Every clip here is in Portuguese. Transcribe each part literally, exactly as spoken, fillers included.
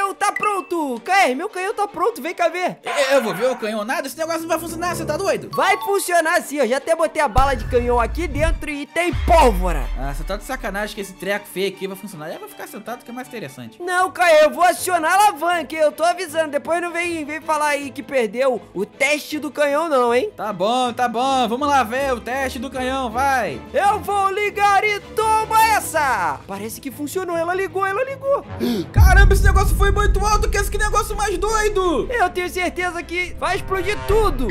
canhão tá pronto. K R, meu canhão tá pronto, vem cá ver. Eu vou ver o canhão nada, esse negócio não vai funcionar, você tá doido? Vai funcionar sim, eu já até botei a bala de canhão aqui dentro e tem pólvora. Ah, você tá de sacanagem que esse treco feio aqui vai funcionar. Eu vou ficar sentado que é mais interessante. Não, K R, eu vou acionar a alavanca, eu tô avisando. Depois não vem, vem falar aí que perdeu o teste do canhão não, hein? Tá bom, tá bom, vamos lá ver o teste do canhão, vai. Eu vou ligar e toma essa. Parece que funcionou, ela ligou, ela ligou. Caramba, esse negócio foi muito alto, que esse que negócio mais doido. Eu tenho certeza que vai explodir tudo.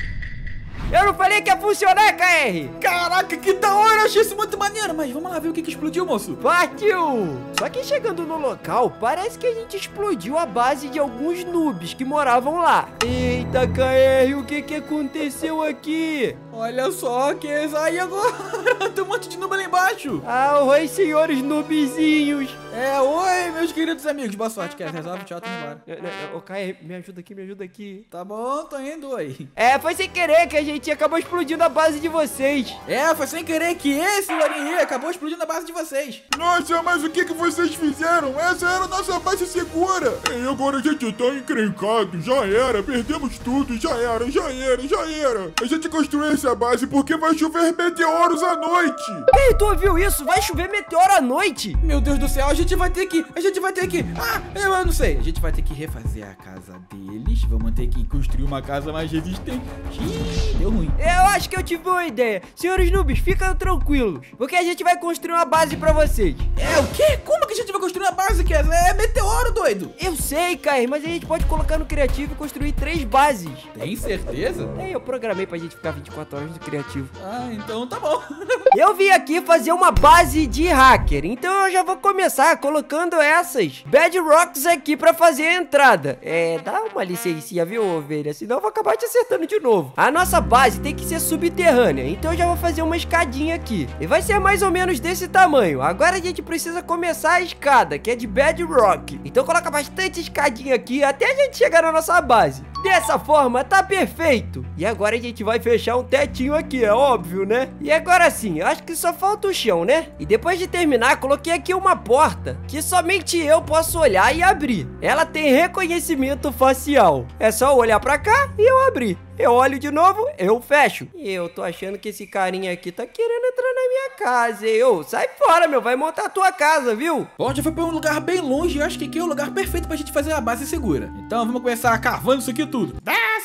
Eu não falei que ia funcionar, K R. Caraca, que da hora, eu achei isso muito maneiro. Mas vamos lá ver o que que explodiu, moço. Partiu! Só que chegando no local, parece que a gente explodiu a base de alguns noobs que moravam lá. Eita, K R, o que que aconteceu aqui? Olha só, que aí agora tem um monte de noob lá embaixo. Ah, oi, senhores noobzinhos. É, oi, meus queridos amigos. Boa sorte, quer resolve, tchau, tô indo embora. Ô, K R, me ajuda aqui, me ajuda aqui. Tá bom, tô indo, oi. É, foi sem querer que a gente acabou explodindo a base de vocês. É, foi sem querer que esse Larinha acabou explodindo a base de vocês. Nossa, mas o que que vocês fizeram? Essa era a nossa base segura. E agora a gente tá encrencado, já era, perdemos tudo, já era, já era, já era. A gente construiu essa base porque vai chover meteoros à noite. Ei, tu ouviu isso? Vai chover meteoro à noite? Meu Deus do céu, a gente vai ter que, a gente vai ter que, ah, eu, eu não sei. A gente vai ter que refazer a casa deles, vamos ter que construir uma casa mais resistente. Ih, deu ruim. Eu acho que eu tive uma ideia. Senhores noobs, ficam tranquilos, porque a gente vai construir uma base pra vocês. É o quê? Como que a gente vai construir uma base, Kes? É meteoro, doido. Eu sei, Kai, mas a gente pode colocar no criativo e construir três bases. Tem certeza? É, eu programei pra gente ficar vinte e quatro horas no criativo. Ah, então tá bom. Eu vim aqui fazer uma base de hacker, então eu já vou começar colocando essas bedrocks aqui pra fazer a entrada. É, dá uma licencinha, viu, ovelha? Senão eu vou acabar te acertando de novo. A nossa base tem que ser subterrânea, então eu já vou fazer uma escadinha aqui. E vai ser mais ou menos desse tamanho. Agora a gente precisa começar a escada, que é de bedrock. Então coloca bastante escadinha aqui até a gente chegar na nossa base. Dessa forma, tá perfeito. E agora a gente vai fechar um tetinho aqui, é óbvio, né? E agora sim, eu acho que só falta o chão, né? E depois de terminar, coloquei aqui uma porta que somente eu posso olhar e abrir. Ela tem reconhecimento facial. É só olhar pra cá e eu abrir. Eu olho de novo, eu fecho. E eu tô achando que esse carinha aqui tá querendo entrar na minha casa. Eu, sai fora, meu, vai montar a tua casa, viu? Bom, já foi pra um lugar bem longe. Eu acho que aqui é o lugar perfeito pra gente fazer uma base segura. Então vamos começar cavando isso aqui tudo.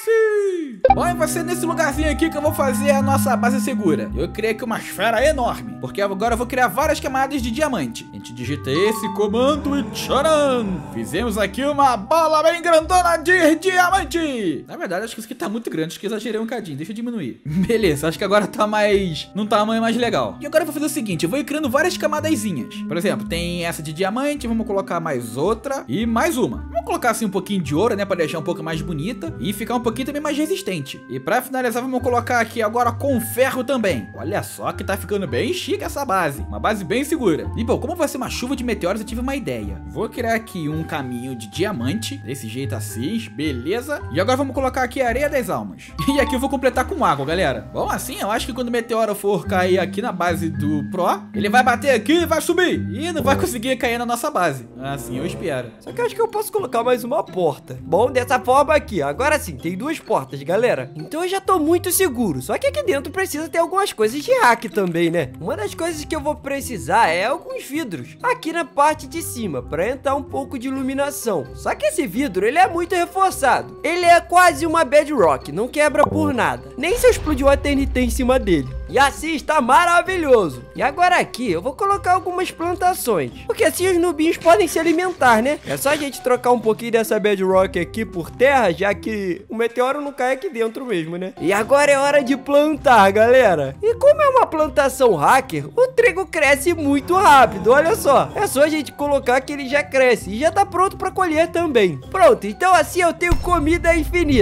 Desce! Bom, e vai ser nesse lugarzinho aqui que eu vou fazer a nossa base segura. Eu criei aqui uma esfera enorme, porque agora eu vou criar várias camadas de diamante. A gente digita esse comando e tcharam! Fizemos aqui uma bola bem grandona de diamante. Na verdade, acho que isso aqui tá muito grande. Acho que exagerei um cadinho, deixa eu diminuir. Beleza, acho que agora tá mais... num tamanho mais legal. E agora eu vou fazer o seguinte, eu vou ir criando várias camadazinhas. Por exemplo, tem essa de diamante, vamos colocar mais outra e mais uma. Vamos colocar assim um pouquinho de ouro, né, pra deixar um pouco mais bonita e ficar um pouquinho também mais resistente. E pra finalizar, vamos colocar aqui agora com ferro também. Olha só que tá ficando bem chique essa base. Uma base bem segura. E bom, como vai ser uma chuva de meteoros, eu tive uma ideia. Vou criar aqui um caminho de diamante, desse jeito assim, beleza? E agora vamos colocar aqui a areia das almas. E aqui eu vou completar com água, galera. Bom, assim eu acho que quando o meteoro for cair aqui na base do Pro, ele vai bater aqui e vai subir. E não vai conseguir cair na nossa base. Assim eu espero. Só que eu acho que eu posso colocar mais uma porta. Bom, dessa forma aqui, agora sim, tem duas portas, galera. Então eu já tô muito seguro. Só que aqui dentro precisa ter algumas coisas de hack também, né? Uma das coisas que eu vou precisar é alguns vidros aqui na parte de cima, pra entrar um pouco de iluminação. Só que esse vidro, ele é muito reforçado. Ele é quase uma bedrock, não quebra por nada. Nem se eu explodir uma T N T em cima dele. E assim está maravilhoso. E agora aqui eu vou colocar algumas plantações, porque assim os nubinhos podem se alimentar, né? É só a gente trocar um pouquinho dessa bedrock aqui por terra, já que o meteoro não cai aqui dentro mesmo, né? E agora é hora de plantar, galera. E como é uma plantação hacker, o trigo cresce muito rápido, olha só. É só a gente colocar que ele já cresce e já tá pronto para colher também. Pronto, então assim eu tenho comida infinita.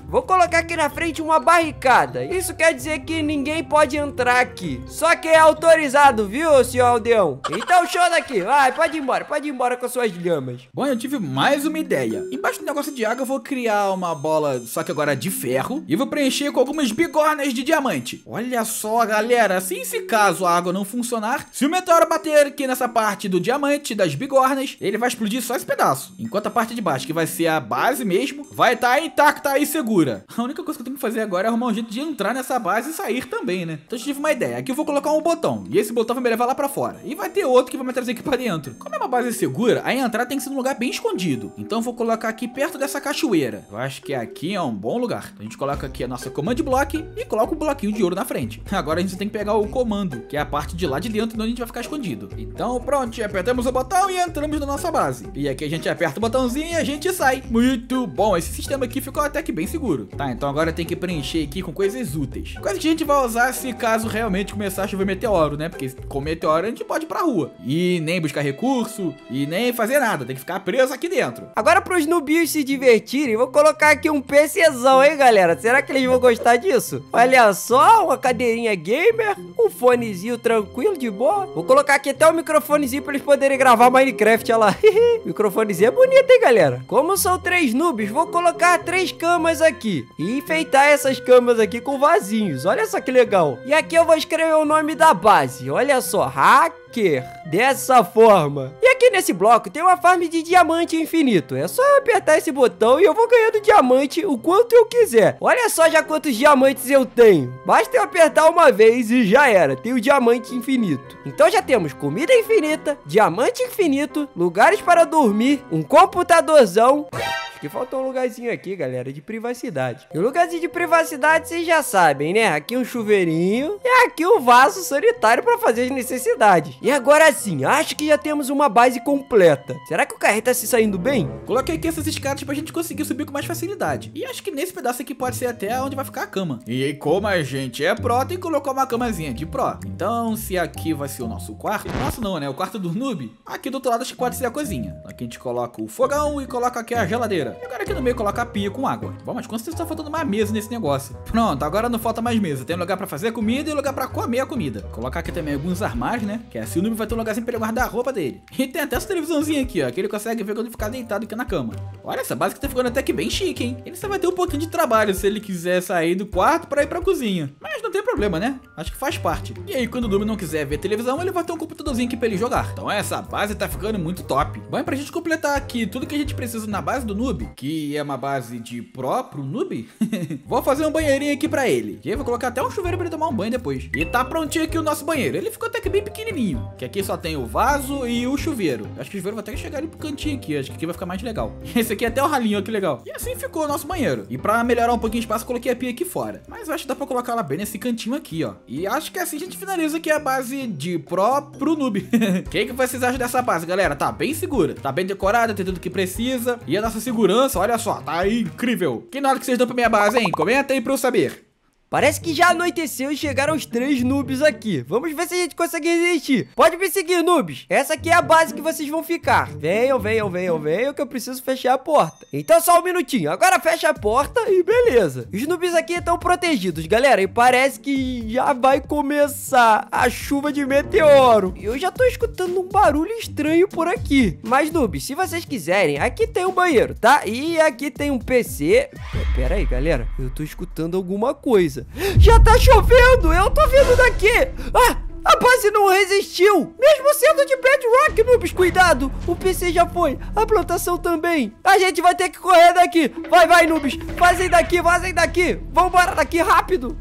Vou colocar aqui na frente uma barricada. Isso quer dizer que ninguém pode entrar aqui. Só que é autorizado, viu, senhor aldeão? Então show daqui. Vai, pode ir embora. Pode ir embora com suas lhamas. Bom, eu tive mais uma ideia. Embaixo do negócio de água eu vou criar uma bola, só que agora de ferro. E vou preencher com algumas bigornas de diamante. Olha só, galera. Assim, se caso a água não funcionar, se o meteoro bater aqui nessa parte do diamante, das bigornas, ele vai explodir só esse pedaço. Enquanto a parte de baixo, que vai ser a base mesmo, vai estar intacta e segura. A única coisa que eu tenho que fazer agora é arrumar um jeito de entrar nessa base e sair também, né? Então eu tive uma ideia. Aqui eu vou colocar um botão. E esse botão vai me levar lá pra fora. E vai ter outro que vai me trazer aqui pra dentro. Como é uma base segura, a entrada tem que ser num lugar bem escondido. Então eu vou colocar aqui perto dessa cachoeira. Eu acho que aqui é um bom lugar. A gente coloca aqui a nossa command block e coloca o bloquinho de ouro na frente. Agora a gente tem que pegar o comando, que é a parte de lá de dentro onde a gente vai ficar escondido. Então pronto, apertamos o botão e entramos na nossa base. E aqui a gente aperta o botãozinho e a gente sai. Muito bom, esse sistema aqui ficou até que bem seguro. Tá, então agora tem que preencher aqui com coisas úteis. Coisa que a gente vai usar se caso realmente começar a chover meteoro, né? Porque com meteoro a gente pode ir pra rua. E nem buscar recurso, e nem fazer nada. Tem que ficar preso aqui dentro. Agora pros nubios se divertirem, vou colocar aqui um PCzão, hein, galera? Será que eles vão gostar disso? Olha só, uma cadeirinha gamer, um fonezinho tranquilo, de boa. Vou colocar aqui até um microfonezinho pra eles poderem gravar Minecraft, olha lá. Microfonezinho é bonito, hein, galera? Como são três noobs, vou colocar três camas aqui e enfeitar essas camas aqui com vasinhos. Olha só que legal. E aqui eu vou escrever o nome da base. Olha só, hacker. Dessa forma. E aqui nesse bloco tem uma farm de diamante infinito. É só apertar esse botão e eu vou ganhando diamante o quanto eu quiser. Olha só já quantos diamantes eu tenho. Basta eu apertar uma vez e já era. Tenho diamante infinito. Então já temos comida infinita, diamante infinito, lugares para dormir, um computadorzão. Acho que faltou um lugarzinho aqui, galera, de privacidade. E o lugarzinho de privacidade vocês já sabem, né? Aqui um chuveirinho e aqui um vaso sanitário para fazer as necessidades. E agora sim, acho que já temos uma base completa. Será que o carreta tá se saindo bem? Coloquei aqui essas escadas pra gente conseguir subir com mais facilidade. E acho que nesse pedaço aqui pode ser até onde vai ficar a cama. E como a gente é pró, tem que colocar uma camazinha de pró. Então, se aqui vai ser o nosso quarto, nosso não, né? O quarto do noob. Aqui do outro lado acho que pode ser a cozinha. Aqui a gente coloca o fogão e coloca aqui a geladeira. E agora aqui no meio coloca a pia com água. Bom, mas com certeza tá faltando uma mesa nesse negócio. Pronto, agora não falta mais mesa. Tem lugar pra fazer comida e lugar pra comer a comida. Colocar aqui também alguns armários, né? Que assim o noob vai ter um lugarzinho pra ele guardar a roupa dele. E tem até essa televisãozinha aqui, ó, que ele consegue ver quando ficar deitado aqui na cama. Olha, essa base que tá ficando até que bem chique, hein? Ele só vai ter um pouquinho de trabalho se ele quiser sair do quarto pra ir pra cozinha. Mas não tem problema, né? Acho que faz parte. E aí, quando o noob não quiser ver televisão, ele vai ter um computadorzinho aqui pra ele jogar. Então essa base tá ficando muito top. Bom, e pra gente completar aqui tudo que a gente precisa na base do noob, que é uma base de pró pro noob, vou fazer um banheirinho aqui pra ele. E aí vou colocar até um chuveiro pra ele tomar um banho depois. E tá prontinho aqui o nosso banheiro. Ele ficou até que bem pequenininho, que aqui só tem o vaso e o chuveiro. Acho que o chuveiro vai até chegar ali pro cantinho aqui. Acho que aqui vai ficar mais legal. Esse aqui é até o ralinho, ó, que legal. E assim ficou o nosso banheiro. E pra melhorar um pouquinho o espaço, coloquei a pia aqui fora. Mas eu acho que dá pra colocar ela bem nesse cantinho aqui, ó. E acho que assim a gente finaliza aqui a base de pró pro noob. O que, que vocês acham dessa base, galera? Tá bem segura, tá bem decorada, tem tudo que precisa. E a nossa segurança, olha só, tá aí incrível. Que nota que vocês dão pra minha base, hein? Comenta aí pra eu saber. Parece que já anoiteceu e chegaram os três noobs aqui. Vamos ver se a gente consegue resistir. Pode me seguir, noobs. Essa aqui é a base que vocês vão ficar. Venham, venham, venham, venham, que eu preciso fechar a porta. Então só um minutinho. Agora fecha a porta e beleza. Os noobs aqui estão protegidos, galera. E parece que já vai começar a chuva de meteoro. Eu já tô escutando um barulho estranho por aqui. Mas, noobs, se vocês quiserem, aqui tem um banheiro, tá? E aqui tem um P C. Pera aí, galera. Eu tô escutando alguma coisa. Já tá chovendo, eu tô vendo daqui. Ah, a base não resistiu. Mesmo sendo de bedrock, noobs, cuidado. O P C já foi, a plantação também. A gente vai ter que correr daqui. Vai, vai, noobs, vazem daqui, vazem daqui. Vambora daqui, rápido.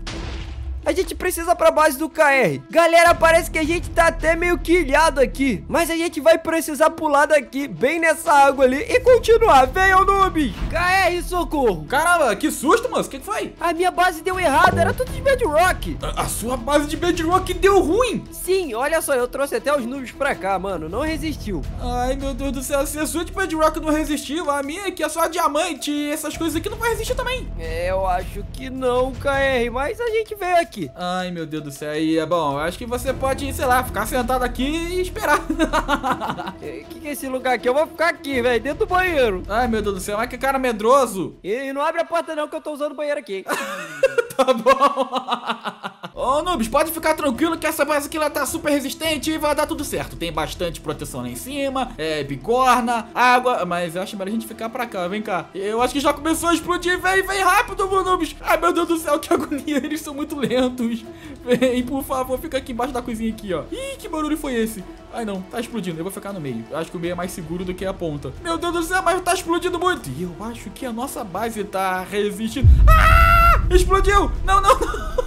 A gente precisa pra base do K R. Galera, parece que a gente tá até meio quilhado aqui. Mas a gente vai precisar pular daqui, bem nessa água ali, e continuar. Venham, noobs. K R, socorro. Caramba, que susto, moço. O que, que foi? A minha base deu errado, era tudo de bedrock. A, a sua base de bedrock deu ruim? Sim, olha só, eu trouxe até os noobs pra cá, mano. Não resistiu. Ai, meu Deus do céu. Se a sua de bedrock não resistiu, a minha aqui é só diamante e essas coisas aqui não vai resistir também. É, eu acho que não, K R. Mas a gente veio aqui aqui. Ai, meu Deus do céu. Aí, é bom, eu acho que você pode, sei lá, ficar sentado aqui e esperar. O que, que é esse lugar aqui? Eu vou ficar aqui, velho, dentro do banheiro. Ai, meu Deus do céu, mas que cara medroso. E não abre a porta não, que eu tô usando o banheiro aqui. Tá bom. Ô, Nubes, pode ficar tranquilo que essa base aqui ela tá super resistente e vai dar tudo certo. Tem bastante proteção lá em cima, é, bigorna, água, mas eu acho melhor a gente ficar pra cá, vem cá. Eu acho que já começou a explodir, vem, vem rápido, meu Nubes. Ai, meu Deus do céu, que agonia, eles são muito lentos. Vem, por favor, fica aqui embaixo da coisinha aqui, ó. Ih, que barulho foi esse? Ai, não, tá explodindo, eu vou ficar no meio. Eu acho que o meio é mais seguro do que a ponta. Meu Deus do céu, mas tá explodindo muito. E eu acho que a nossa base tá resistindo. Ah! Explodiu! Não, não, não.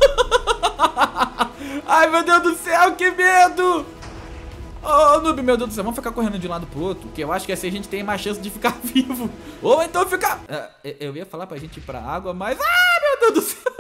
Ai, meu Deus do céu, que medo! Ô, oh, Noob, meu Deus do céu, vamos ficar correndo de um lado pro outro, que eu acho que assim a gente tem mais chance de ficar vivo. Ou então ficar... Uh, eu ia falar pra gente ir pra água, mas... Ah, meu Deus do céu!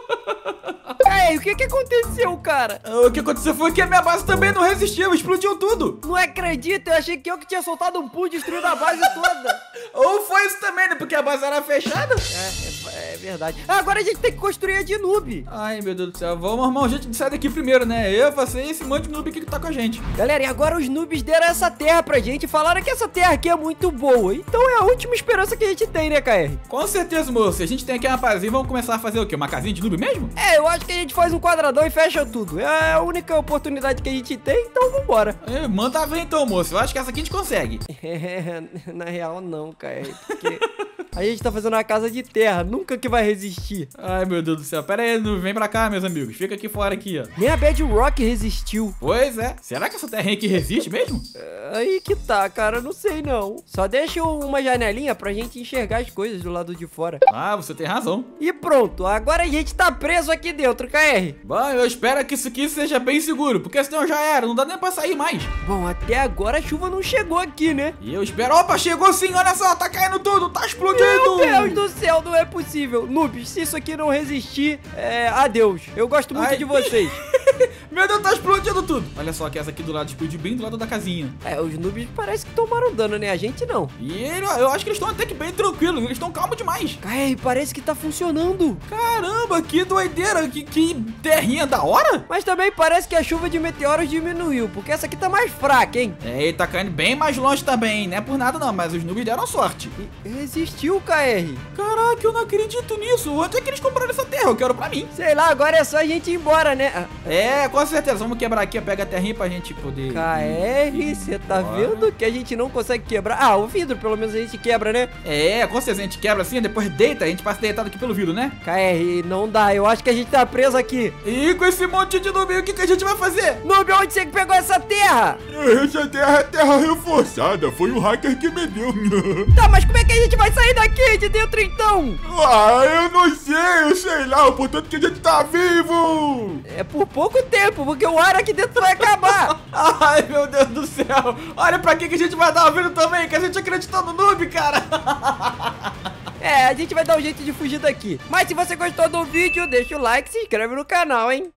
Ei, o que que aconteceu, cara? O que aconteceu foi que a minha base também não resistiu, explodiu tudo. Não acredito, eu achei que eu que tinha soltado um pulo destruindo a base toda. Ou foi isso também, né? Porque a base era fechada. É, é, é verdade. Agora a gente tem que construir a de noob. Ai, meu Deus do céu. Vamos arrumar um jeito de sair daqui primeiro, né? Eu, você e esse monte de noob aqui que tá com a gente. Galera, e agora os noobs deram essa terra pra gente e falaram que essa terra aqui é muito boa. Então é a última esperança que a gente tem, né, K R? Com certeza, moço. A gente tem aqui uma pazinha, vamos começar a fazer o quê? Uma casinha de noob mesmo? É, eu acho que a gente faz um quadradão e fecha tudo. É a única oportunidade que a gente tem, então vambora. É, manda ver então, moço. Eu acho que essa aqui a gente consegue. É, na real não, K R, porque a gente tá fazendo uma casa de terra, nunca que vai resistir. Ai, meu Deus do céu. Pera aí, não vem pra cá, meus amigos. Fica aqui fora aqui, ó. Nem a Bedrock resistiu. Pois é. Será que essa terrinha aqui resiste mesmo? Aí que tá, cara, não sei não. Só deixa uma janelinha pra gente enxergar as coisas do lado de fora. Ah, você tem razão. E pronto, agora a gente tá preso aqui dentro, K R. Bom, eu espero que isso aqui seja bem seguro, porque senão já era, não dá nem pra sair mais. Bom, até agora a chuva não chegou aqui, né? E eu espero... Opa, chegou sim, olha só, tá caindo tudo, tá explodindo. Meu Deus do céu, não é possível. Noobs, se isso aqui não resistir, é... adeus. Eu gosto muito Ai. de vocês. Meu Deus, tá explodindo tudo. Olha só, que essa aqui do lado explodiu bem do lado da casinha. É, os noobs parece que tomaram dano, né? A gente não. E ele, eu acho que eles estão até que bem tranquilos, eles estão calmos demais. K R, parece que tá funcionando. Caramba, que doideira, que, que terrinha da hora. Mas também parece que a chuva de meteoros diminuiu, porque essa aqui tá mais fraca, hein? É, e tá caindo bem mais longe também, não é por nada não, mas os noobs deram sorte. E resistiu, K R. Caraca, eu não acredito nisso. Onde é que eles compraram essa terra? Eu quero pra mim. Sei lá, agora é só a gente ir embora, né? Ah, É, com certeza. Vamos quebrar aqui, pega a terrinha pra gente poder... K R, você tá Bora. vendo que a gente não consegue quebrar? Ah, o vidro pelo menos a gente quebra, né? É, com certeza. A gente quebra assim, depois deita, a gente passa deitado aqui pelo vidro, né? K R, não dá. Eu acho que a gente tá preso aqui. E com esse monte de noob, o que, que a gente vai fazer? Noob, onde você que pegou essa terra? Essa terra é terra reforçada, foi um hacker que me deu. Tá, mas como é que a gente vai sair daqui de dentro então? Ah, eu não sei, eu sei lá, o portanto que a gente tá vivo. É por pouco tempo, porque o ar aqui dentro vai acabar. Ai, meu Deus do céu. Olha pra que, que a gente vai dar uma vida também, que a gente acreditou no noob, cara. É, a gente vai dar um jeito de fugir daqui. Mas se você gostou do vídeo, deixa o like e se inscreve no canal, hein?